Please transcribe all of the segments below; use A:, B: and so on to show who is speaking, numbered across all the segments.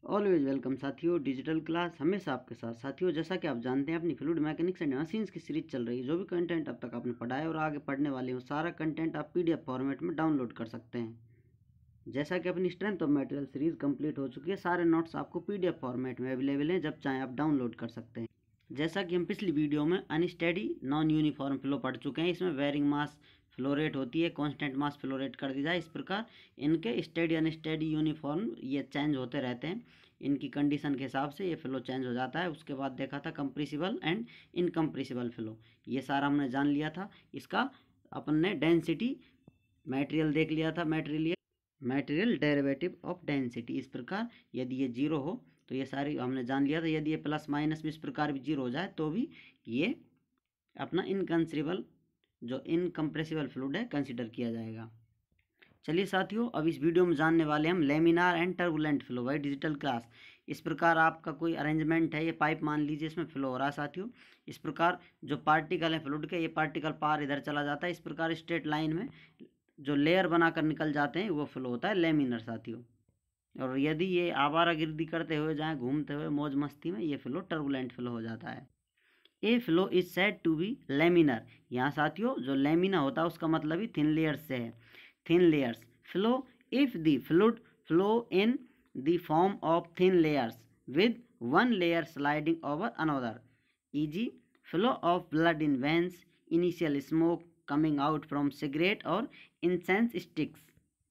A: Always welcome साथियों, digital class हमेशा आपके साथ। साथियों, जैसा कि आप जानते हैं अपनी फ्लूइड मैकेनिक्स एंड मशीन्स की सीरीज चल रही है। जो भी कंटेंट अब तक आपने पढ़ा है और आगे पढ़ने वाले हो, सारा कंटेंट आप पीडीएफ फॉर्मेट में डाउनलोड कर सकते हैं। जैसा कि अपनी strength of material series complete हो चुकी है, सारे नोट्स आपको पीडीएफ फॉर्मेट में अवेलेबल हैं, जब चाहें आप डाउनलोड कर सकते हैं। जैसा कि हम पिछली वीडियो में अनस्टेडी नॉन यूनिफॉर्म फ्लो पढ़ चुके हैं, इसमें वेरिंग मास फ्लो रेट होती है, कांस्टेंट मास फ्लो रेट कर दी जाए। इस प्रकार इनके स्टेडी अनस्टेडी यूनिफॉर्म ये चेंज होते रहते हैं, इनकी कंडीशन के हिसाब से ये फ्लो चेंज हो जाता है। उसके बाद देखा था कंप्रेसिबल एंड इनकम्प्रेसिबल फ्लो, ये सारा हमने जान लिया था। इसका अपन ने डेंसिटी मटेरियल देख लिया था, मटेरियल डेरिवेटिव ऑफ डेंसिटी। इस प्रकार यदि ये जीरो हो तो ये सारी हमने जान लिया था, यदि ये प्लस माइनस भी इस प्रकार भी जीरो हो जाए तो भी ये अपना इनकंसिबल जो इनकम्प्रेसिबल फ्लूइड है कंसिडर किया जाएगा। चलिए साथियों, अब इस वीडियो में जानने वाले हम laminar and turbulent flow by digital class. इस प्रकार आपका कोई अरेंजमेंट है, ये पाइप मान लीजिए इसमें फ्लो हो रहा है साथियों। इस प्रकार जो पार्टिकल है फ्लूइड के, ये पार्टिकल पार इधर चला जाता है। इस प्रकार स्ट्रेट लाइन में जो लेयर बनाकर निकल जाते हैं वो फ्लो होता है लेमिनर साथियों। और यदि ये आवारागर्दी करते हुए जाएं, घूमते हुए मौज मस्ती में, ये फ्लो टर्बुलेंट फ्लो हो जाता है। A flow is said to be laminar. यहाँ साथियों जो लेमिना होता है उसका मतलब ही थिन लेयर्स से है। Thin layers flow if the fluid flow in the form of thin layers with one layer sliding over another, easy flow of blood in veins, initial smoke coming out from cigarette और incense sticks.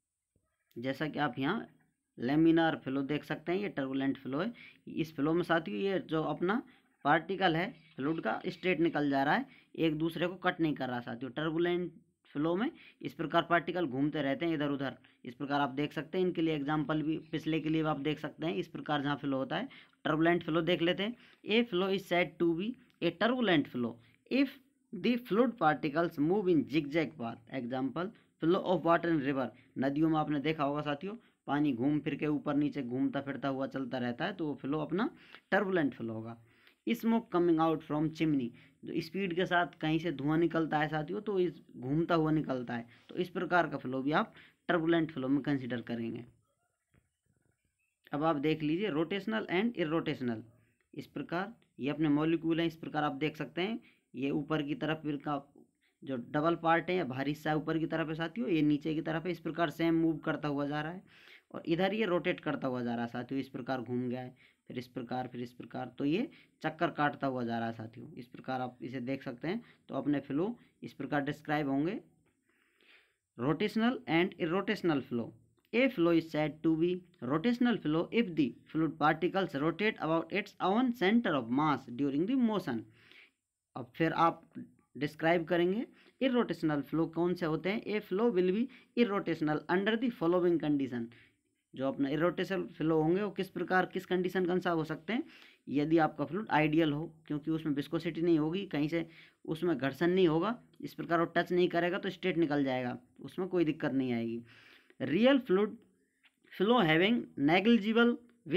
A: जैसा कि आप यहाँ laminar flow देख सकते हैं, ये turbulent flow है। इस फ्लो में साथियों ये जो अपना पार्टिकल है फ्लूइड का स्ट्रेट निकल जा रहा है, एक दूसरे को कट नहीं कर रहा साथियों। टर्बुलेंट फ्लो में इस प्रकार पार्टिकल घूमते रहते हैं इधर उधर। इस प्रकार आप देख सकते हैं, इनके लिए एग्जांपल भी पिछले के लिए आप देख सकते हैं। इस प्रकार जहाँ फ्लो होता है टर्बुलेंट फ्लो देख लेते हैं। A flow is said to be a turbulent flow if the fluid particles move in zigzag path. Example flow of water in river. नदियों में आपने देखा होगा साथियों, पानी घूम फिर के ऊपर नीचे घूमता फिरता हुआ चलता रहता है, तो वो फ्लो अपना टर्बुलेंट फ्लो होगा। Smoke coming out from chimney, जो स्पीड के साथ कहीं से धुआं निकलता है साथियों, तो इस घूमता हुआ निकलता है, तो इस प्रकार का फ्लो भी आप टर्बुलेंट फ्लो में कंसिडर करेंगे। अब आप देख लीजिए रोटेशनल एंड इरोटेशनल। इस प्रकार ये अपने मॉलिक्यूल हैं, इस प्रकार आप देख सकते हैं। ये ऊपर की तरफ का जो डबल पार्ट है या भारी हिस्सा ऊपर की तरफ है साथियों, ये नीचे की तरफ है। इस प्रकार सेम मूव करता हुआ जा रहा है और इधर ये रोटेट करता हुआ जा रहा है साथियों। इस प्रकार घूम गया है, फिर इस प्रकार, फिर इस प्रकार, तो ये चक्कर काटता हुआ जा रहा है साथियों। इस प्रकार आप इसे देख सकते हैं। तो अपने फ्लो इस प्रकार डिस्क्राइब होंगे, rotational and irrotational flow. A flow is said to be rotational flow if the fluid particles rotate about its own center of mass during the motion। अब फिर आप डिस्क्राइब करेंगे इरोटेशनल फ्लो कौन से होते हैं। A flow will be irrotational under the following condition. जो अपना इरोटेशनल फ्लो होंगे वो किस प्रकार, किस कंडीशन के अनुसार हो सकते हैं। यदि आपका फ्लूइड आइडियल हो, क्योंकि उसमें विस्कोसिटी नहीं होगी, कहीं से उसमें घर्षण नहीं होगा, इस प्रकार वो टच नहीं करेगा तो स्ट्रेट निकल जाएगा, उसमें कोई दिक्कत नहीं आएगी। Real fluid flow having negligible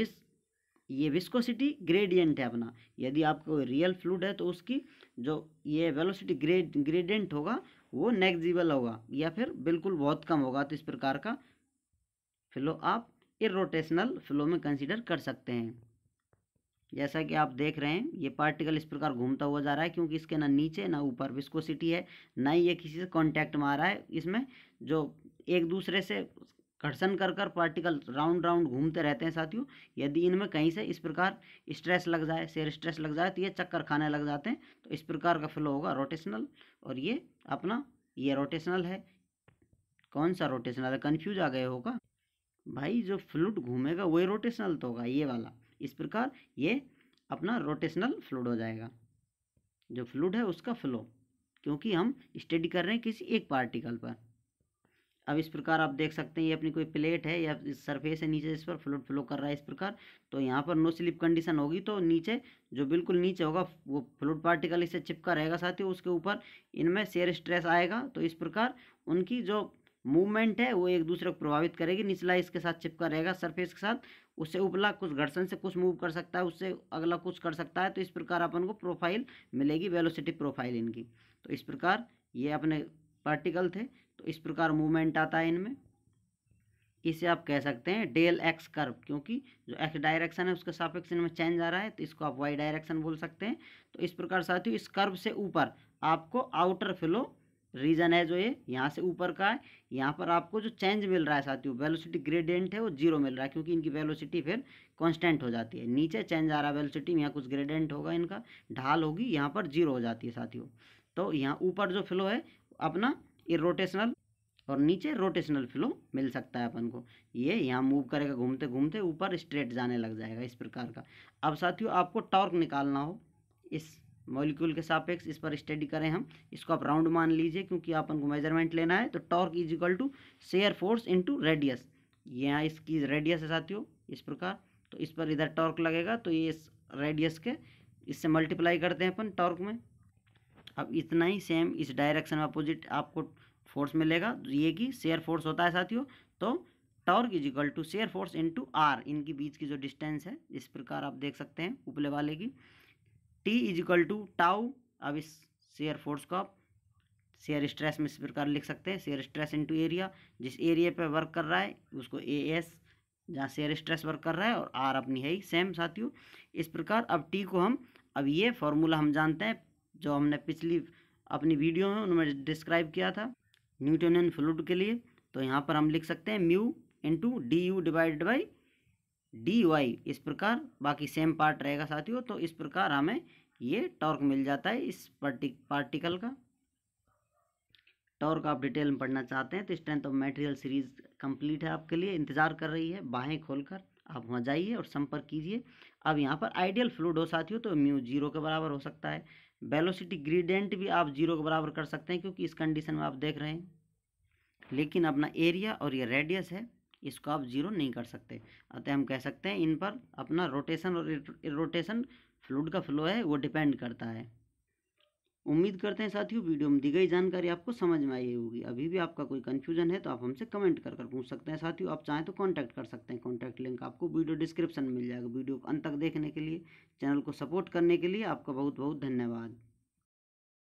A: ये विस्कोसिटी ग्रेडियंट है अपना। यदि आपको रियल फ्लूइड है तो उसकी जो ये वेलोसिटी ग्रेडियंट होगा वो नेग्लिजिबल होगा या फिर बिल्कुल बहुत कम होगा। तो इस प्रकार का फ्लो आप इरोटेशनल फ्लो में कंसीडर कर सकते हैं। जैसा कि आप देख रहे हैं ये पार्टिकल इस प्रकार घूमता हुआ जा रहा है, क्योंकि इसके ना नीचे ना ऊपर विस्कोसिटी है, ना ही ये किसी से कांटेक्ट में आ रहा है। इसमें जो एक दूसरे से घर्षण कर कर पार्टिकल राउंड राउंड घूमते रहते हैं साथियों। यदि इनमें कहीं से इस प्रकार स्ट्रेस लग जाए, शेयर स्ट्रेस लग जाए, तो ये चक्कर खाने लग जाते हैं। तो इस प्रकार का फ्लो होगा रोटेशनल। और ये अपना ये रोटेशनल है। कौन सा रोटेशनल है, कन्फ्यूज आ गए होगा भाई। जो फ्लूइड घूमेगा वही रोटेशनल तो होगा, ये वाला। इस प्रकार ये अपना रोटेशनल फ्लूइड हो जाएगा, जो फ्लूइड है उसका फ्लो, क्योंकि हम स्टडी कर रहे हैं किसी एक पार्टिकल पर। अब इस प्रकार आप देख सकते हैं ये अपनी कोई प्लेट है या सरफेस है नीचे, इस पर फ्लूइड फ्लो कर रहा है इस प्रकार। तो यहाँ पर नो स्लिप कंडीशन होगी, तो नीचे जो बिल्कुल नीचे होगा वो फ्लूइड पार्टिकल इससे चिपका रहेगा साथियों, उसके ऊपर इनमें शेयर स्ट्रेस आएगा। तो इस प्रकार उनकी जो मूवमेंट है वो एक दूसरे को प्रभावित करेगी। निचला इसके साथ चिपका रहेगा सरफेस के साथ, उससे उपला कुछ घर्षण से कुछ मूव कर सकता है, उससे अगला कुछ कर सकता है। तो इस प्रकार अपन को प्रोफाइल मिलेगी, वेलोसिटी प्रोफाइल इनकी। तो इस प्रकार ये अपने पार्टिकल थे, तो इस प्रकार मूवमेंट आता है इनमें। इसे आप कह सकते हैं डेल एक्स कर्व, क्योंकि जो एक्स डायरेक्शन है उसके सापेक्ष में चेंज आ रहा है, तो इसको आप वाई डायरेक्शन बोल सकते हैं। तो इस प्रकार साथियों इस कर्व से ऊपर आपको आउटर फ्लो रीजन है जो ये यहाँ से ऊपर का है, यहाँ पर आपको जो चेंज मिल रहा है साथियों, वेलोसिटी ग्रेडियंट है वो 0 मिल रहा है, क्योंकि इनकी वेलोसिटी फिर कांस्टेंट हो जाती है। नीचे चेंज आ रहा है वेलोसिटी में, यहाँ कुछ ग्रेडियंट होगा, इनका ढाल होगी, यहाँ पर 0 हो जाती है साथियों। तो यहाँ ऊपर जो फ्लो है अपना इरोटेशनल और नीचे रोटेशनल फ्लो मिल सकता है अपन को। ये यहाँ मूव करेगा घूमते घूमते ऊपर स्ट्रेट जाने लग जाएगा इस प्रकार का। अब साथियों आपको टॉर्क निकालना हो इस मॉलिक्यूल के सापेक्ष, इस पर स्टडी करें हम, इसको आप राउंड मान लीजिए क्योंकि अपन को मेजरमेंट लेना है। तो torque is equal to shear force into radius, यहाँ इसकी रेडियस है साथियों इस प्रकार, तो इस पर इधर टॉर्क लगेगा, तो ये इस रेडियस के इससे मल्टीप्लाई करते हैं अपन टॉर्क में। अब इतना ही सेम इस डायरेक्शन में अपोजिट आपको फोर्स मिलेगा, ये कि शेयर फोर्स होता है साथियों। तो torque is equal to shear force into R, इनकी बीच की जो डिस्टेंस है इस प्रकार आप देख सकते हैं ऊपरे वाले की। T is equal to tau, अब इस शेयर फोर्स को आप शेयर स्ट्रेस में इस प्रकार लिख सकते हैं, शेयर स्ट्रेस इनटू एरिया, जिस एरिया पे वर्क कर रहा है उसको ए एस, जहाँ शेयर स्ट्रेस वर्क कर रहा है, और आर अपनी है ही सेम साथियों इस प्रकार। अब टी को हम, अब ये फॉर्मूला हम जानते हैं जो हमने पिछली अपनी वीडियो में उनमें डिस्क्राइब किया था न्यूटोनियन फ्लूइड के लिए। तो यहाँ पर हम लिख सकते हैं mu into D U divided by D Y, इस प्रकार बाकी सेम पार्ट रहेगा साथियों। तो इस प्रकार हमें ये टॉर्क मिल जाता है इस पार्टिकल का। टॉर्क आप डिटेल में पढ़ना चाहते हैं तो strength of material series complete है आपके लिए, इंतजार कर रही है, बाहें खोलकर आप वहाँ जाइए और संपर्क कीजिए। अब यहाँ पर आइडियल फ्लूइड हो साथियों तो म्यू 0 के बराबर हो सकता है, वेलोसिटी ग्रेडियंट भी आप 0 के बराबर कर सकते हैं क्योंकि इस कंडीशन में आप देख रहे हैं, लेकिन अपना एरिया और ये रेडियस है इसको आप 0 नहीं कर सकते। अतः हम कह सकते हैं इन पर अपना रोटेशन और रोटेशन फ्लूइड का फ्लो है वो डिपेंड करता है। उम्मीद करते हैं साथियों वीडियो में दी गई जानकारी आपको समझ में आई होगी। अभी भी आपका कोई कन्फ्यूजन है तो आप हमसे कमेंट कर पूछ सकते हैं साथियों। आप चाहें तो कांटेक्ट कर सकते हैं, कांटेक्ट लिंक आपको वीडियो डिस्क्रिप्शन में मिल जाएगा। वीडियो को अंत तक देखने के लिए, चैनल को सपोर्ट करने के लिए आपका बहुत बहुत धन्यवाद।